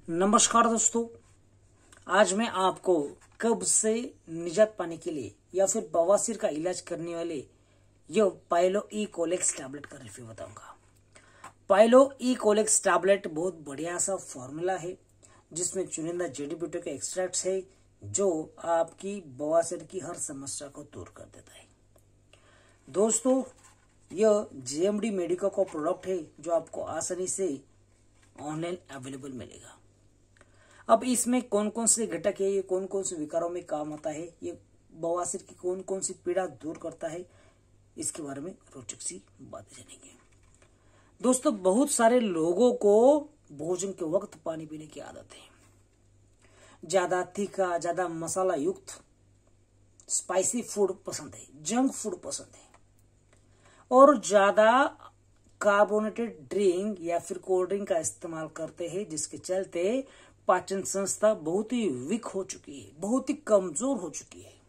नमस्कार दोस्तों, आज मैं आपको कब्ज से निजात पाने के लिए या फिर बवासीर का इलाज करने वाले ये पाइलो ई कोलेक्स टैबलेट का रिव्यू बताऊंगा। पाइलो ई कोलेक्स टैबलेट बहुत बढ़िया सा फॉर्मूला है जिसमें चुनिंदा जड़ी बूटियों के एक्सट्रैक्ट्स है जो आपकी बवासीर की हर समस्या को दूर कर देता है। दोस्तों, यह जेएमडी मेडिको का प्रोडक्ट है जो आपको आसानी से ऑनलाइन अवेलेबल मिलेगा। अब इसमें कौन कौन से घटक है, ये कौन कौन से विकारों में काम आता है, ये बवासीर की कौन कौन सी पीड़ा दूर करता है, इसके बारे में रोचक सी बातें जानेंगे। दोस्तों, बहुत सारे लोगों को भोजन के वक्त पानी पीने की आदत है। ज्यादा तीखा, ज्यादा मसाला युक्त स्पाइसी फूड पसंद है, जंक फूड पसंद है और ज्यादा कार्बोनेटेड ड्रिंक या फिर कोल्ड ड्रिंक का इस्तेमाल करते हैं, जिसके चलते पाचन संस्था बहुत ही वीक हो चुकी है, बहुत ही कमजोर हो चुकी है।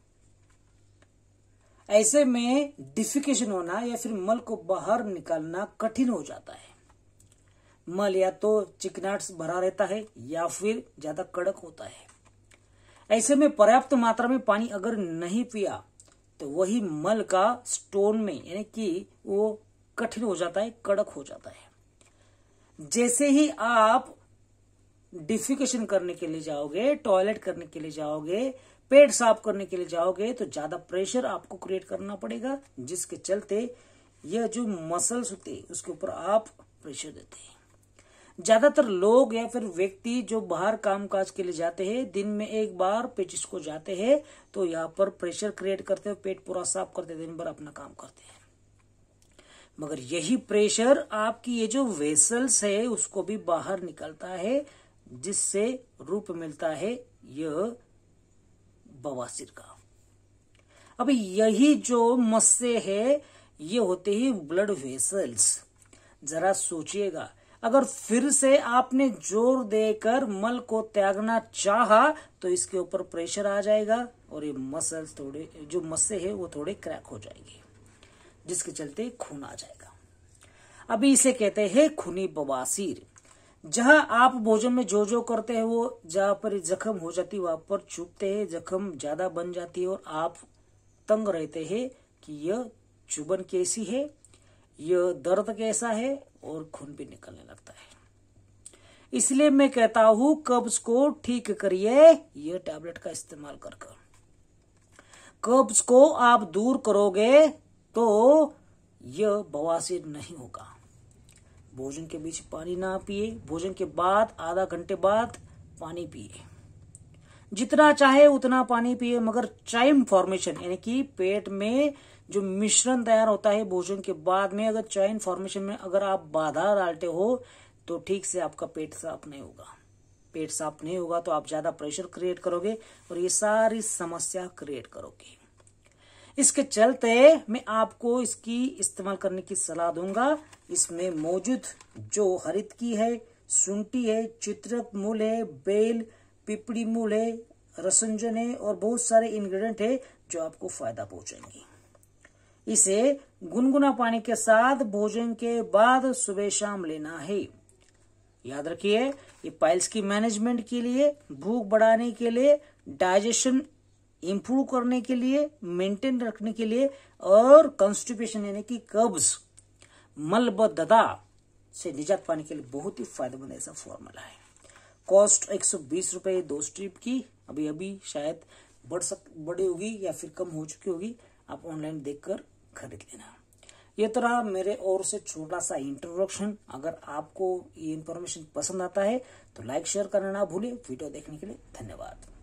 ऐसे में डिफिकेशन होना या फिर मल को बाहर निकालना कठिन हो जाता है। मल या तो चिकनाहट से भरा रहता है या फिर ज्यादा कड़क होता है। ऐसे में पर्याप्त मात्रा में पानी अगर नहीं पिया तो वही मल का स्टोन में यानी कि वो कठिन हो जाता है, कड़क हो जाता है। जैसे ही आप डिफिकेशन करने के लिए जाओगे, टॉयलेट करने के लिए जाओगे, पेट साफ करने के लिए जाओगे तो ज्यादा प्रेशर आपको क्रिएट करना पड़ेगा, जिसके चलते यह जो मसल्स होते हैं उसके ऊपर आप प्रेशर देते हैं। ज्यादातर लोग या फिर व्यक्ति जो बाहर कामकाज के लिए जाते हैं, दिन में एक बार पेचिश को जाते हैं तो यहाँ पर प्रेशर क्रिएट करते हैं, पेट पूरा साफ करते, दिन भर अपना काम करते हैं। मगर यही प्रेशर आपकी ये जो वेसल्स है उसको भी बाहर निकलता है, जिससे रूप मिलता है यह बवासीर का। अब यही जो मस्से है ये होते ही ब्लड वेसल्स। जरा सोचिएगा, अगर फिर से आपने जोर देकर मल को त्यागना चाहा तो इसके ऊपर प्रेशर आ जाएगा और ये मसल्स थोड़े जो मस्से है वो थोड़े क्रैक हो जाएंगे, जिसके चलते खून आ जाएगा। अभी इसे कहते हैं खूनी बवासीर। जहां आप भोजन में जो जो करते हैं वो जहां पर जख्म हो जाती है वहां पर चुभते हैं, जख्म ज्यादा बन जाती है और आप तंग रहते हैं कि यह चुभन कैसी है, यह दर्द कैसा है और खून भी निकलने लगता है। इसलिए मैं कहता हूं कब्ज को ठीक करिए यह टैबलेट का इस्तेमाल कर। कब्ज को आप दूर करोगे तो यह बवासीर नहीं होगा। भोजन के बीच पानी ना पिए, भोजन के बाद आधा घंटे बाद पानी पिए, जितना चाहे उतना पानी पिए, मगर चाइम फॉर्मेशन यानी कि पेट में जो मिश्रण तैयार होता है भोजन के बाद में, अगर चाइन फॉर्मेशन में अगर आप बाधा डालते हो तो ठीक से आपका पेट साफ नहीं होगा। पेट साफ नहीं होगा तो आप ज्यादा प्रेशर क्रिएट करोगे और ये सारी समस्या क्रिएट करोगे। इसके चलते मैं आपको इसकी इस्तेमाल करने की सलाह दूंगा। इसमें मौजूद जो हरित की है, शुंठी है, चित्रक मूल है, बेल, पिपड़ी मूल है, रसंजन है और बहुत सारे इंग्रेडिएंट है जो आपको फायदा पहुंचाएंगे। इसे गुनगुना पानी के साथ भोजन के बाद सुबह शाम लेना है। याद रखिए, ये पाइल्स की मैनेजमेंट के लिए, भूख बढ़ाने के लिए, डाइजेशन इंप्रूव करने के लिए, मेंटेन रखने के लिए और कॉन्स्टिपेशन यानी कि कब्ज, मलबद्धता से निजात पाने के लिए बहुत ही फायदेमंद ऐसा फॉर्मूला है। कॉस्ट 120 रुपए 2 स्ट्रिप की। अभी शायद बढ़ी होगी या फिर कम हो चुकी होगी, आप ऑनलाइन देखकर खरीद लेना। ये तरह मेरे ओर से छोटा सा इंट्रोडक्शन। अगर आपको ये इन्फॉर्मेशन पसंद आता है तो लाइक शेयर करना ना भूलिए। वीडियो देखने के लिए धन्यवाद।